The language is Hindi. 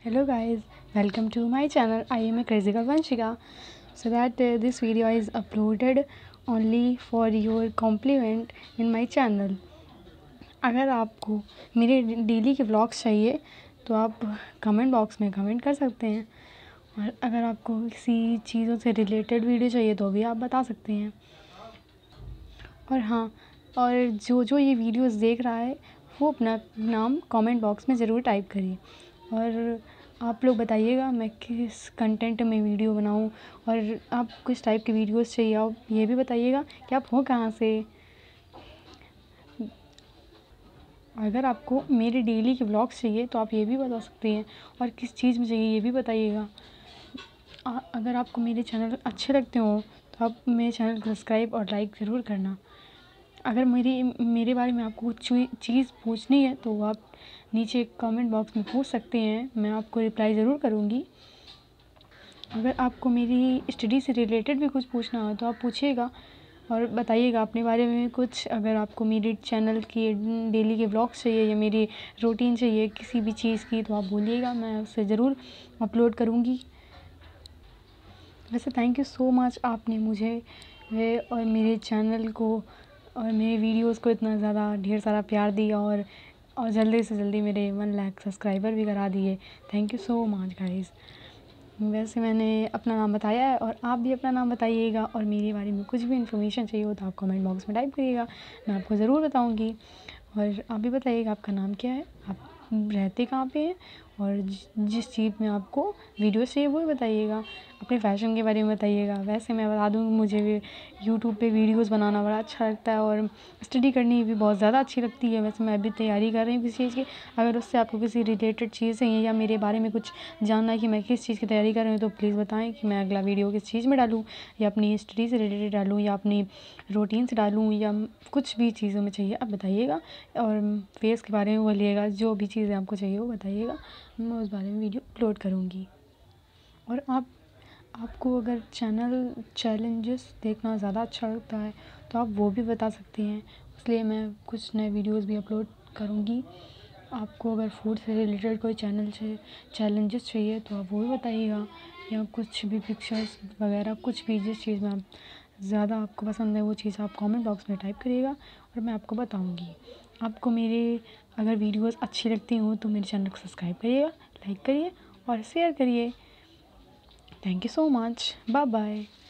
Hello guys, welcome to my channel. I am a crazy girl Vanshika. So that this video is uploaded only for your compliment in my channel. अगर आपको मेरे डेली के व्लॉग्स चाहिए तो आप कमेंट बॉक्स में कमेंट कर सकते हैं, और अगर आपको किसी चीज़ों से रिलेटेड वीडियो चाहिए तो भी आप बता सकते हैं। और हाँ, और जो ये वीडियोस देख रहा है वो अपना नाम कमेंट बॉक्स में ज़रूर टाइप करिए, और आप लोग बताइएगा मैं किस कंटेंट में वीडियो बनाऊं, और आप किस टाइप की वीडियोस चाहिए आप ये भी बताइएगा कि आप हो कहाँ से। अगर आपको मेरे डेली के व्लॉग्स चाहिए तो आप ये भी बता सकते हैं, और किस चीज़ में चाहिए ये भी बताइएगा। अगर आपको मेरे चैनल अच्छे लगते हो तो आप मेरे चैनल को सब्सक्राइब और लाइक ज़रूर करना। अगर मेरे बारे में आपको कुछ चीज़ पूछनी है तो आप नीचे कमेंट बॉक्स में पूछ सकते हैं, मैं आपको रिप्लाई ज़रूर करूँगी। अगर आपको मेरी स्टडी से रिलेटेड भी कुछ पूछना हो तो आप पूछिएगा और बताइएगा अपने बारे में कुछ। अगर आपको मेरे चैनल की डेली के व्लॉग्स चाहिए या मेरी रूटीन चाहिए किसी भी चीज़ की तो आप बोलिएगा, मैं उसे ज़रूर अपलोड करूँगी। वैसे थैंक यू सो मच, आपने मुझे और मेरे चैनल को और मेरे वीडियोस को इतना ज़्यादा ढेर सारा प्यार दिया, और जल्दी से जल्दी मेरे 1 लाख सब्सक्राइबर भी करा दिए। Thank you so much guys. वैसे मैंने अपना नाम बताया है और आप भी अपना नाम बताइएगा, और मेरे बारे में कुछ भी इन्फॉर्मेशन चाहिए हो तो आप कमेंट बॉक्स में टाइप करिएगा, मैं आपको ज़रूर बताऊँगी। और आप भी बताइएगा आपका नाम क्या है, आप रहते कहाँ पे हैं, और जिस चीज़ में आपको वीडियोस चाहिए वो भी बताइएगा। अपने फ़ैशन के बारे में बताइएगा। वैसे मैं बता दूँ मुझे भी यूट्यूब पे वीडियोस बनाना बड़ा अच्छा लगता है, और स्टडी करनी भी बहुत ज़्यादा अच्छी लगती है। वैसे मैं अभी तैयारी कर रही हूँ किसी चीज़ की। अगर उससे आपको किसी रिलेटेड चीज़ चाहिए या मेरे बारे में कुछ जानना है कि मैं किस चीज़ की तैयारी कर रही हूँ तो प्लीज़ बताएं कि मैं अगला वीडियो किस चीज़ में डालूँ, या अपनी स्टडी से रिलेटेड डालूँ या अपनी रूटीन से डालूँ, या कुछ भी चीज़ों में चाहिए आप बताइएगा। और फेस के बारे में बोलिएगा, जो भी चीज़ें आपको चाहिए वो बताइएगा, मैं उस बारे में वीडियो अपलोड करूँगी। और आपको अगर चैलेंजेस देखना ज़्यादा अच्छा लगता है तो आप वो भी बता सकते हैं, इसलिए मैं कुछ नए वीडियोस भी अपलोड करूँगी। आपको अगर फूड से रिलेटेड कोई चैलेंजेस चाहिए तो आप वो भी बताइएगा, या कुछ भी पिक्चर्स वगैरह कुछ भी जिस चीज़ में आप ज़्यादा आपको पसंद है वो चीज़ आप कमेंट बॉक्स में टाइप करिएगा और मैं आपको बताऊँगी। आपको मेरे अगर वीडियोस अच्छी लगती हों तो मेरे चैनल को सब्सक्राइब करिएगा, लाइक करिए और शेयर करिए। Thank you so much, bye bye.